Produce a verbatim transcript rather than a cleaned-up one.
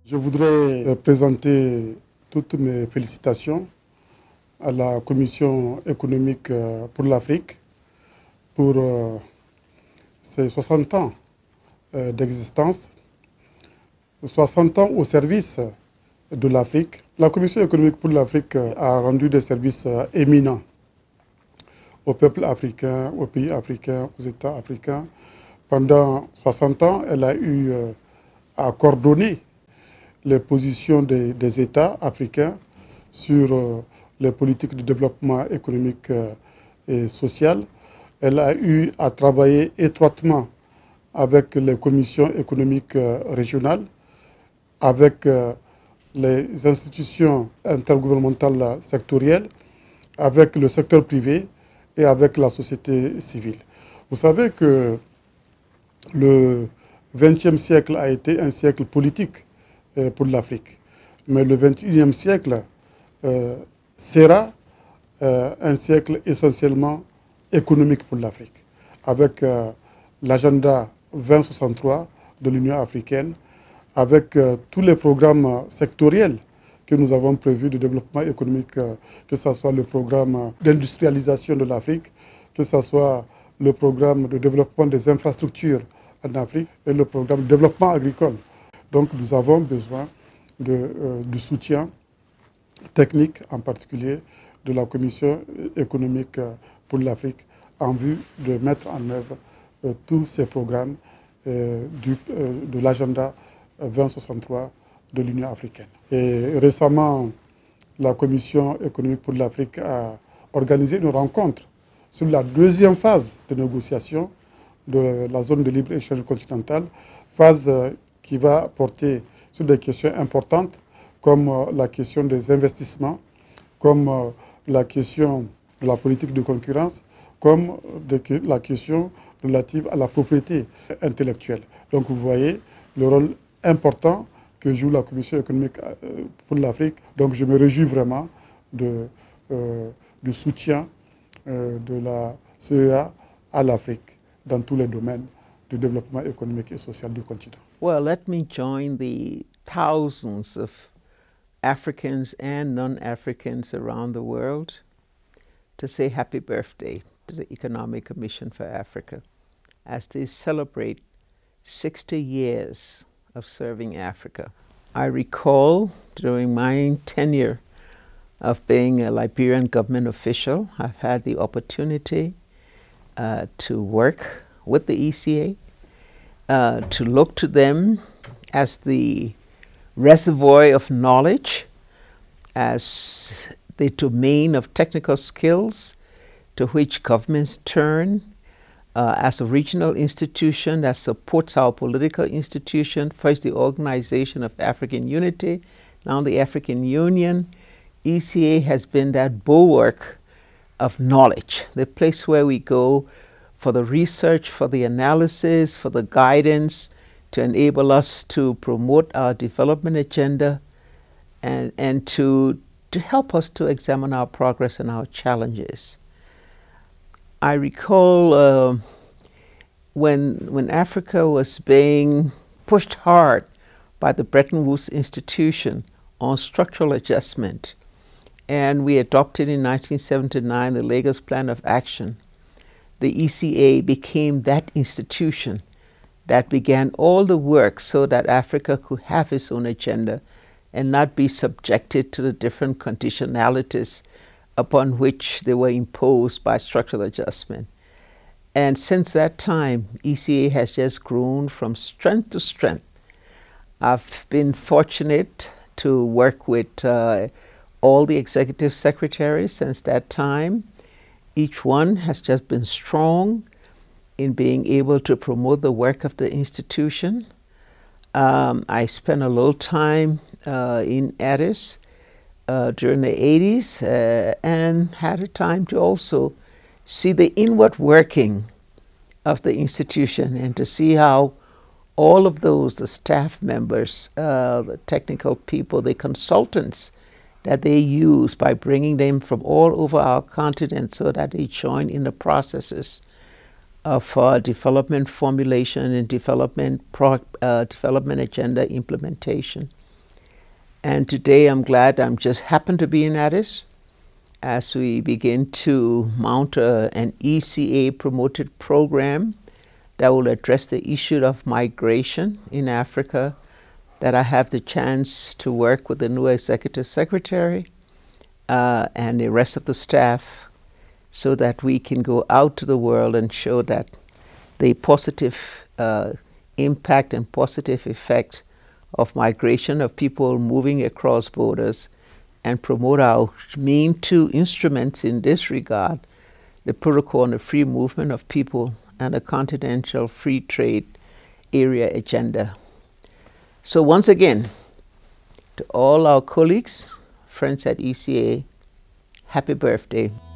Je voudrais présenter toutes mes félicitations à la Commission économique pour l'Afrique pour ses soixante ans d'existence, soixante ans au service de l'Afrique. La Commission économique pour l'Afrique a rendu des services éminents au peuple africain, aux pays africains, aux États africains. Pendant soixante ans, elle a eu à coordonner les positions des, des États africains sur euh, les politiques de développement économique euh, et social. Elle a eu à travailler étroitement avec les commissions économiques euh, régionales, avec euh, les institutions intergouvernementales sectorielles, avec le secteur privé et avec la société civile. Vous savez que le vingtième siècle a été un siècle politique pour l'Afrique. Mais le vingt et unième siècle euh, sera euh, un siècle essentiellement économique pour l'Afrique, avec euh, l'agenda vingt soixante-trois de l'Union africaine, avec euh, tous les programmes sectoriels que nous avons prévus de développement économique, euh, que ce soit le programme d'industrialisation de l'Afrique, que ce soit le programme de développement des infrastructures en Afrique et le programme de développement agricole. Donc nous avons besoin de, euh, du soutien technique, en particulier de la Commission économique pour l'Afrique, en vue de mettre en œuvre euh, tous ces programmes euh, du, euh, de l'agenda vingt soixante-trois de l'Union africaine. Et récemment, la Commission économique pour l'Afrique a organisé une rencontre sur la deuxième phase de négociation de la zone de libre-échange continentale, phase euh, qui va porter sur des questions importantes comme euh, la question des investissements, comme euh, la question de la politique de concurrence, comme de, la question relative à la propriété intellectuelle. Donc vous voyez le rôle important que joue la Commission économique euh, pour l'Afrique. Donc je me réjouis vraiment de, euh, du soutien euh, de la C E A à l'Afrique dans tous les domaines du développement économique et social du continent. Well, let me join the thousands of Africans and non-Africans around the world to say happy birthday to the Economic Commission for Africa as they celebrate sixty years of serving Africa. I recall during my tenure of being a Liberian government official, I've had the opportunity uh, to work with the E C A, Uh, to look to them as the reservoir of knowledge, as the domain of technical skills to which governments turn, uh, as a regional institution that supports our political institution, first the Organization of African Unity, now the African Union. E C A has been that bulwark of knowledge, the place where we go for the research, for the analysis, for the guidance to enable us to promote our development agenda and, and to, to help us to examine our progress and our challenges. I recall uh, when, when Africa was being pushed hard by the Bretton Woods Institution on structural adjustment, and we adopted in nineteen seventy-nine the Lagos Plan of Action. The E C A became that institution that began all the work so that Africa could have its own agenda and not be subjected to the different conditionalities upon which they were imposed by structural adjustment. And since that time, E C A has just grown from strength to strength. I've been fortunate to work with uh, all the executive secretaries since that time. Each one has just been strong in being able to promote the work of the institution. Um, I spent a little time uh, in Addis uh, during the eighties uh, and had a time to also see the inward working of the institution and to see how all of those, the staff members, uh, the technical people, the consultants, that they use by bringing them from all over our continent so that they join in the processes of uh, development formulation and development, pro uh, development agenda implementation. And today I'm glad I'm just happened to be in Addis as we begin to mount a, an E C A promoted program that will address the issue of migration in Africa, that I have the chance to work with the new executive secretary uh, and the rest of the staff so that we can go out to the world and show that the positive uh, impact and positive effect of migration, of people moving across borders, and promote our main two instruments in this regard, the Protocol on the Free Movement of People and the Continental Free Trade Area Agenda. So once again, to all our colleagues, friends at E C A, happy birthday.